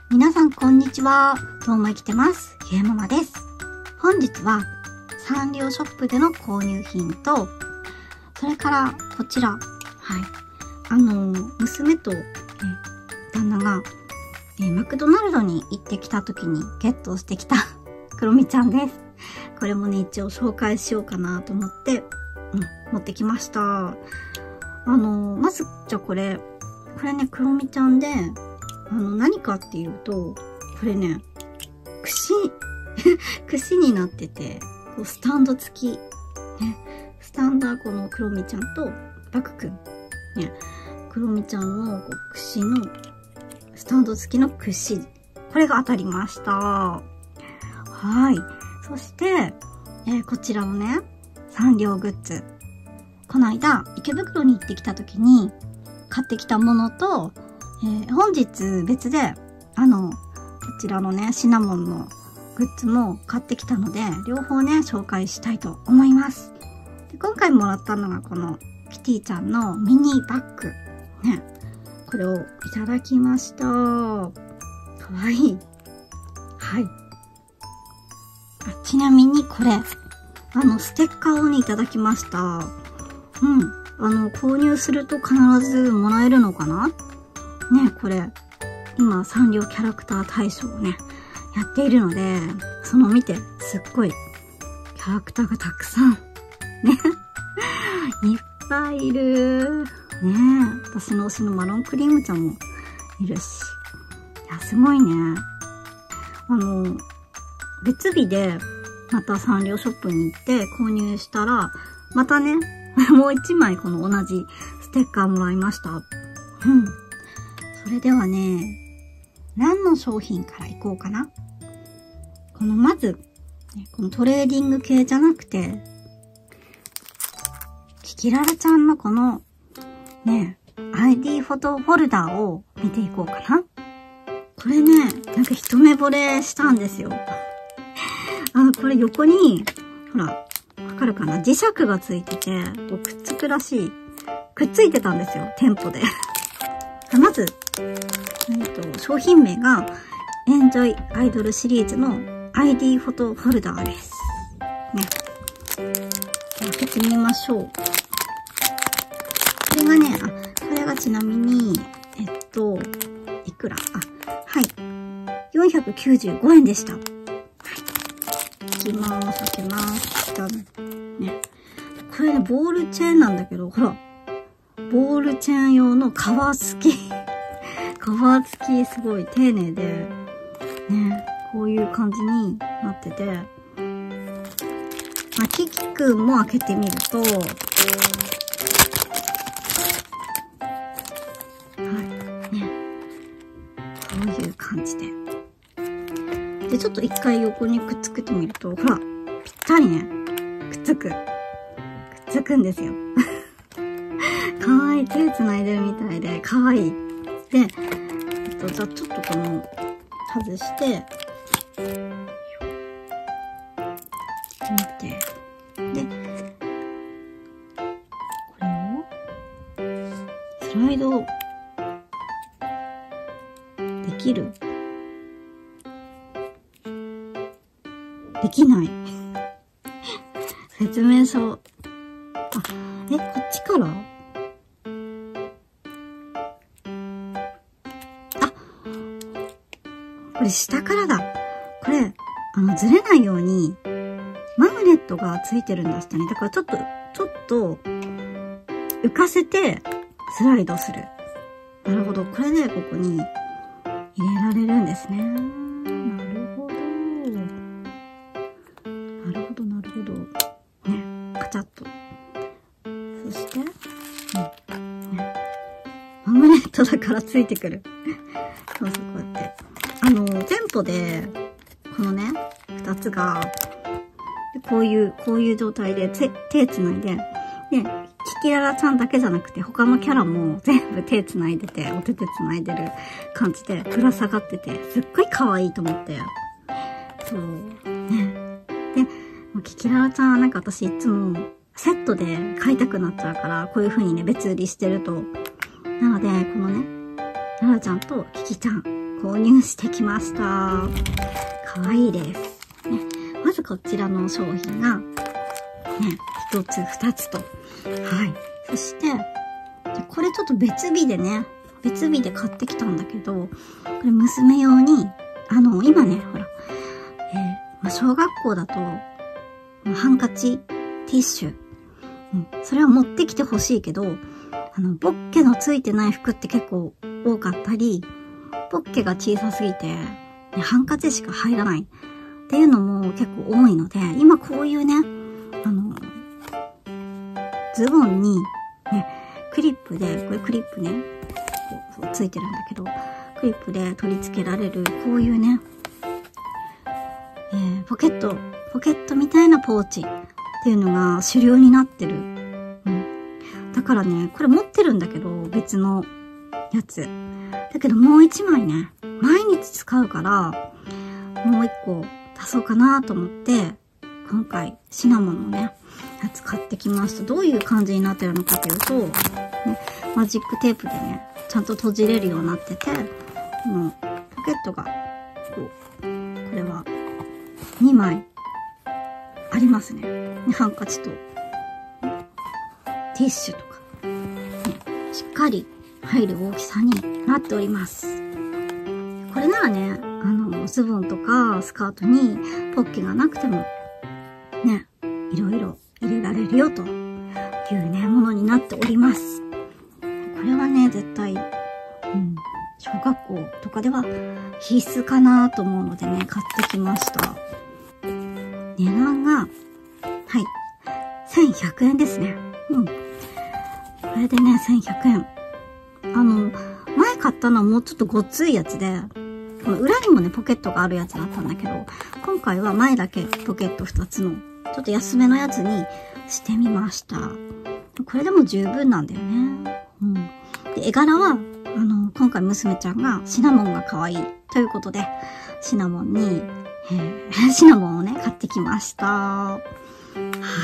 皆さんこんにちは。どうも生きてます。ゆえママです。本日はサンリオショップでの購入品と、それからこちら、娘と、旦那が、マクドナルドに行ってきた時にゲットしてきたクロミちゃんです。これもね、一応紹介しようかなと思って、持ってきました。まず、じゃあこれね、クロミちゃんで、何かっていうと、これね、串になってて、こうスタンド付き。ね、スタンドはこのクロミちゃんとバクくん。ね、クロミちゃんのこう串の、スタンド付きの串。これが当たりました。はい。そして、こちらのね、サンリオグッズ。この間、池袋に行ってきた時に、買ってきたものと、本日別で、こちらのね、シナモンのグッズも買ってきたので、両方ね、紹介したいと思います。で今回もらったのがこのキティちゃんのミニバッグ。ね。これをいただきました。かわいい。はい。ちなみにこれ、ステッカーをね、いただきました。購入すると必ずもらえるのかな？ね、これ、今、サンリオキャラクター大賞をね、やっているので、その見て、すっごい、キャラクターがたくさん、ね、いっぱいいる。ね、私の推しのマロンクリームちゃんもいるし。いや、すごいね。別日で、またサンリオショップに行って購入したら、またね、もう一枚この同じステッカーもらいました。それではね、何の商品からいこうかな。まず、このトレーディング系じゃなくて、キキララちゃんのこの、ね、ID フォトフォルダーを見ていこうかな。これね、なんか一目惚れしたんですよ。これ横に、ほら、わかるかな？磁石がついてて、くっつくらしい。くっついてたんですよ、店舗で。まず、商品名が、エンジョイアイドルシリーズの ID フォトフォルダーです。ね。開けてみましょう。これがね、これがちなみに、いくら？はい。495円でした。はい。開きます。ね。これね、ボールチェーンなんだけど、ほら。ボールチェーン用のカバー付き。カバー付きすごい丁寧で、ね、こういう感じになってて、キキくんも開けてみると、はい、ね、こういう感じで。で、ちょっと一回横にくっつけてみると、ほら、ぴったりね、くっつくんですよ。かわいい。手繋いでるみたいで、かわいい。で、じゃあちょっとこの、外して、見て。で、これを、スライド、できる？できない。説明書。こっちから？これ下からだ。これ、ずれないように、マグネットがついてるんだしたね。だからちょっと、浮かせて、スライドする。なるほど。これでここに入れられるんですね。なるほど。ね、カチャッと。そして、ね、マグネットだからついてくる。そうそう、こうやって。店舗で、このね、二つが、こういう状態で手繋いで、で、キキララちゃんだけじゃなくて、他のキャラも全部手繋いでて、お手手繋いでる感じで、ぶら下がってて、すっごい可愛いと思って。そう。ね。で、キキララちゃんはなんか私いつも、セットで買いたくなっちゃうから、こういう風にね、別売りしてると。なので、このね、ララちゃんとキキちゃん、 購入してきました。かわいいです。ね、まずこちらの商品が、ね、1つ、2つと。はい。そして、これちょっと別日で買ってきたんだけど、これ娘用に、今ね、ほら、小学校だと、ハンカチ、ティッシュ、それは持ってきてほしいけど、ポッケのついてない服って結構多かったり、ポッケが小さすぎて、ハンカチしか入らないっていうのも結構多いので、今こういうね、ズボンに、ね、クリップで、これクリップね、そうついてるんだけど、クリップで取り付けられる、こういうね、ポケットみたいなポーチっていうのが主流になってる。だからね、これ持ってるんだけど、別のやつ。だけどもう一枚ね、毎日使うから、もう一個足そうかなと思って、今回シナモンのね、やつ買ってきました。どういう感じになってるのかというと、ね、マジックテープでね、ちゃんと閉じれるようになってて、ポケットが、これは2枚ありますね。ハンカチと、ティッシュとか、ね、しっかり入る大きさになっております。これならね、ズボンとかスカートにポッケがなくても、ね、いろいろ入れられるよというね、ものになっております。これはね、絶対、小学校とかでは必須かなと思うのでね、買ってきました。値段が、はい、1100円ですね。これでね、1100円。前買ったのはもうちょっとごっついやつで、この裏にもね、ポケットがあるやつだったんだけど、今回は前だけポケット2つの、ちょっと安めのやつにしてみました。これでも十分なんだよね。で、絵柄は、今回娘ちゃんがシナモンが可愛いということで、シナモンをね、買ってきました。はい。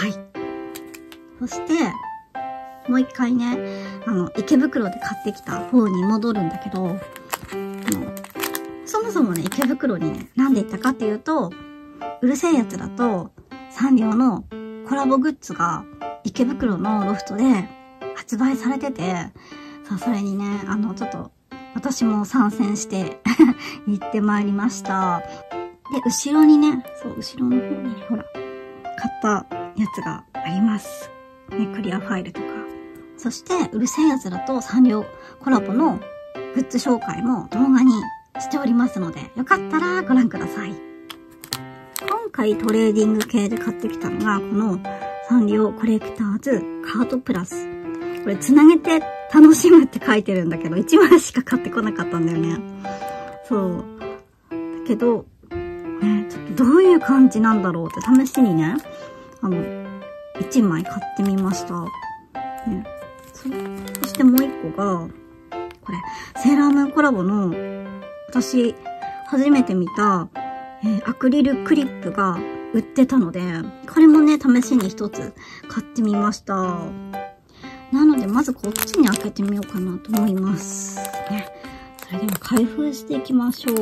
そして、もう一回ね、池袋で買ってきた方に戻るんだけど、そもそもね、池袋にね、なんで行ったかっていうと、うるせえやつだと、サンリオのコラボグッズが池袋のロフトで発売されてて、さあ、それにね、ちょっと、私も参戦して行ってまいりました。で、後ろにね、後ろの方にね、ほら、買ったやつがあります。ね、クリアファイルとか。そして、うるせえやつだとサンリオコラボのグッズ紹介も動画にしておりますので、よかったらご覧ください。今回トレーディング系で買ってきたのが、このサンリオコレクターズカードプラス。これ、つなげて楽しむって書いてるんだけど、1枚しか買ってこなかったんだよね。そう。だけど、ね、ちょっとどういう感じなんだろうって試しにね、1枚買ってみました。ね、そしてもう1個が、これ、セーラームーンコラボの、私、初めて見た、アクリルクリップが売ってたので、これもね、試しに1つ買ってみました。なので、まずこっちに開けてみようかなと思います。ね、それでは開封していきましょう。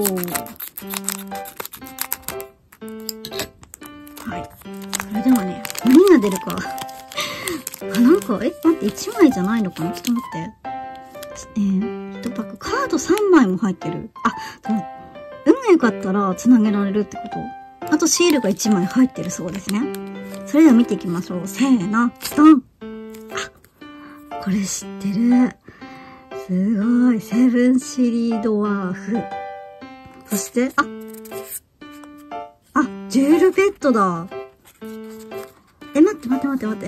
はい。それではね、何が出るか。なんか、待って、1枚じゃないのかな？ちょっと待って。1パック、カード3枚も入ってる。でも、運が良かったら繋げられるってこと。あとシールが1枚入ってるそうですね。それでは見ていきましょう。せーの、ドン！これ知ってる。すごい。セブンシリードワーフ。そして、ジュールベッドだ。待って。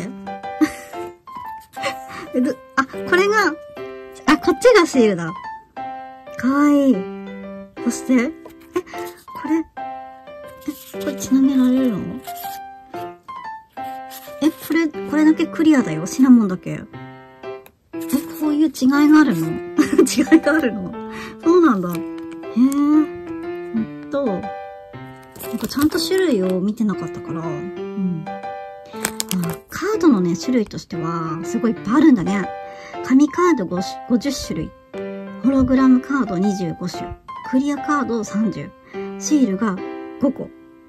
これが、こっちがシールだ。かわいい。そして、これ繋げられるの？これだけクリアだよ。シナモンだけ。こういう違いがあるの？違いがあるの？そうなんだ。なんかちゃんと種類を見てなかったから、カードのね、種類としては、すごいいっぱいあるんだね。紙カード50種類。ホログラムカード25種。 クリアカード30。シールが5個。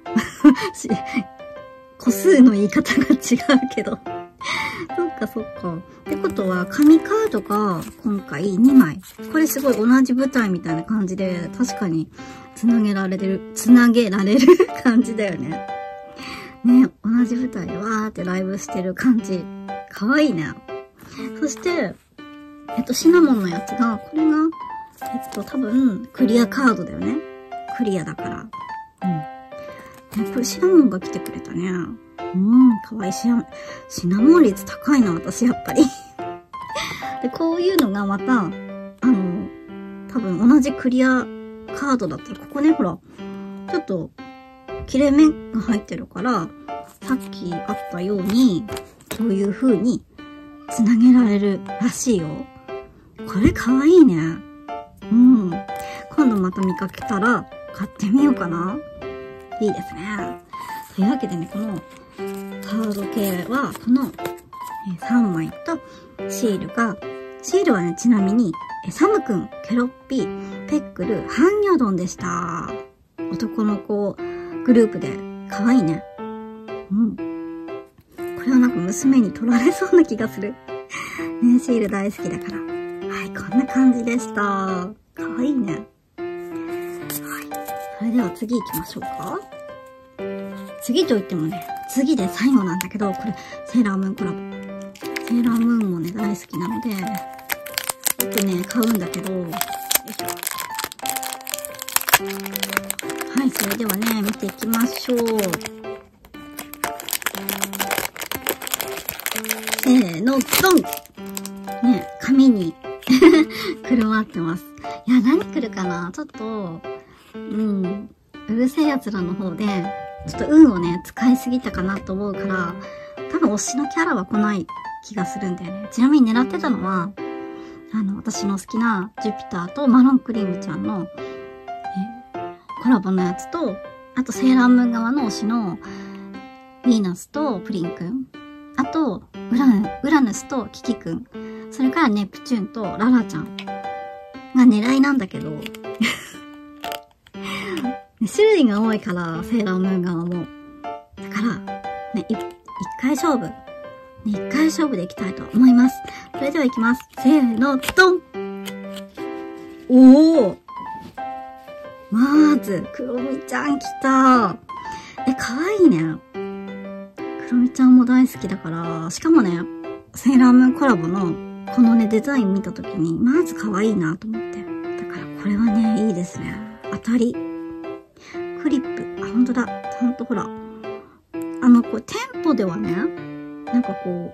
個数の言い方が違うけど。そっかそっか。ってことは、紙カードが今回2枚。これすごい同じ舞台みたいな感じで、確かにつなげられる感じだよね。ね、同じ舞台でわーってライブしてる感じ。かわいいね。そして、シナモンのやつが、これが、多分、クリアカードだよね。クリアだから。これシナモンが来てくれたね。かわいい。シナモン率高いな、私、やっぱり。で、こういうのがまた、多分同じクリアカードだったら、ここね、ほら、ちょっと、切れ目が入ってるから、さっきあったように、こういう風に、つなげられるらしいよ。これかわいいね。今度また見かけたら、買ってみようかな。いいですね。というわけでね、このカード系は、この3枚とシールはね、ちなみに、サムくん、ケロッピ、ペックル、ハンニョドンでした。男の子グループで、かわいいね。これはなんか娘に取られそうな気がする。ね、シール大好きだから。はい、こんな感じでした。かわいいね。それでは次行きましょうか。次と言ってもね、次で最後なんだけど、これ、セーラームーンコラボ。セーラームーンもね、大好きなので、よくね、買うんだけど、よいしょ。はい、それではね、見ていきましょう。せーの、ドン！ね、紙に、くるまってます。いや、何来るかな？ちょっと、うるせえ奴らの方で、ちょっと運をね、使いすぎたかなと思うから、多分推しのキャラは来ない気がするんだよね。ちなみに狙ってたのは、私の好きなジュピターとマロンクリームちゃんの、コラボのやつと、あとセーラームーン側の推しの、ヴィーナスとプリンくん。あと、ウラヌスとキキくん。それからネプチューンとララちゃんが狙いなんだけど、種類が多いから、セーラームーン側も。だから、ね、一回勝負。一回勝負でいきたいと思います。それでは行きます。せーの、ドン！おー！まず、クロミちゃん来た。かわいいね。クロミちゃんも大好きだから、しかもね、セーラームーンコラボの、このね、デザイン見たときに、まず可愛いなと思って。だからこれはね、いいですね。当たり。クリップ。あ、ほんとだ。ちゃんとほら。こう、店舗ではね、なんかこう、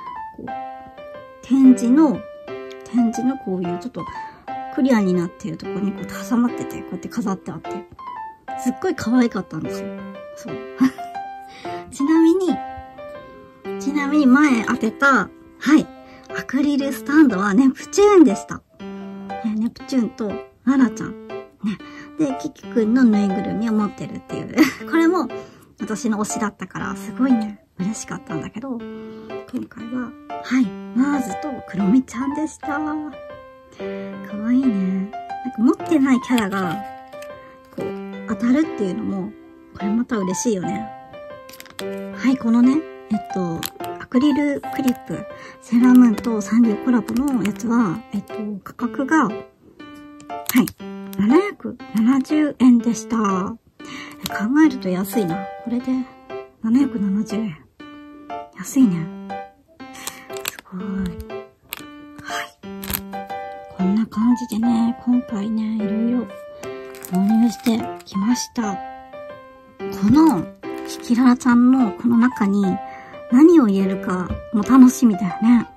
展示のこういうちょっと、クリアになっているところにこう挟まってて、こうやって飾ってあって。すっごい可愛かったんですよ。そう。ちなみに前当てた、はい。アクリルスタンドはネプチューンでした。ネプチューンとララちゃん。ね。で、キキくんのぬいぐるみを持ってるっていう。これも私の推しだったから、すごいね、嬉しかったんだけど、今回は、はい。マーズとクロミちゃんでした。かわいいね。なんか持ってないキャラが、こう、当たるっていうのも、これまた嬉しいよね。はい、このね、アクリルクリップ、セーラームーンとサンリオコラボのやつは、価格が、はい、770円でした。考えると安いな。これで、770円。安いね。すごい。はい。こんな感じでね、今回ね、いろいろ購入してきました。この、キキララちゃんのこの中に何を入れるかも楽しみだよね。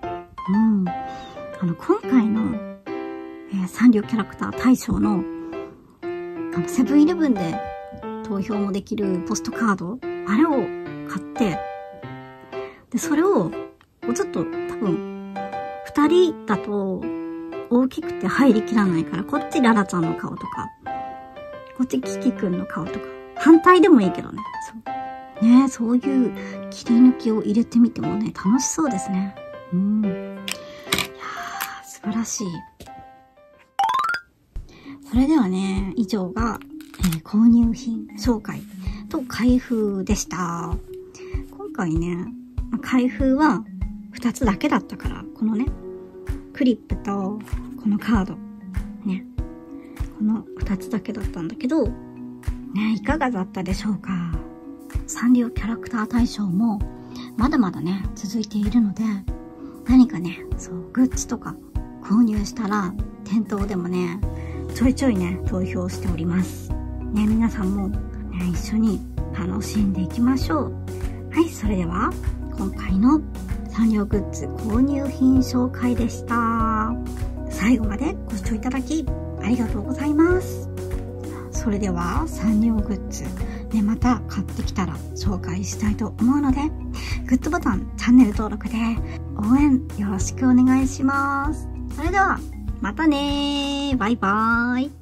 今回の、サンリオキャラクター大賞の、セブンイレブンで投票もできるポストカード、あれを買って、で、それを、ちょっと多分、2人だと大きくて入りきらないから、こっちララちゃんの顔とか、こっちキキくんの顔とか、反対でもいいけどね。そう。ね、そういう切り抜きを入れてみてもね、楽しそうですね。いやー、素晴らしい。 それではね、以上が、購入品紹介と開封でした。今回ね、開封は2つだけだったから、このね、クリップとこのカード、ね、この2つだけだったんだけど、ね、いかがだったでしょうか。サンリオキャラクター大賞もまだまだね、続いているので、何かね、そう、グッズとか購入したら、店頭でもね、ちょいちょいね、投票しております。ね、皆さんも、ね、一緒に楽しんでいきましょう。はい、それでは、今回のサンリオグッズ購入品紹介でした。最後までご視聴いただき、ありがとうございます。それでは、サンリオグッズ、ね、また買ってきたら紹介したいと思うので、グッドボタン、チャンネル登録で応援よろしくお願いします。それでは、またねー。バイバーイ。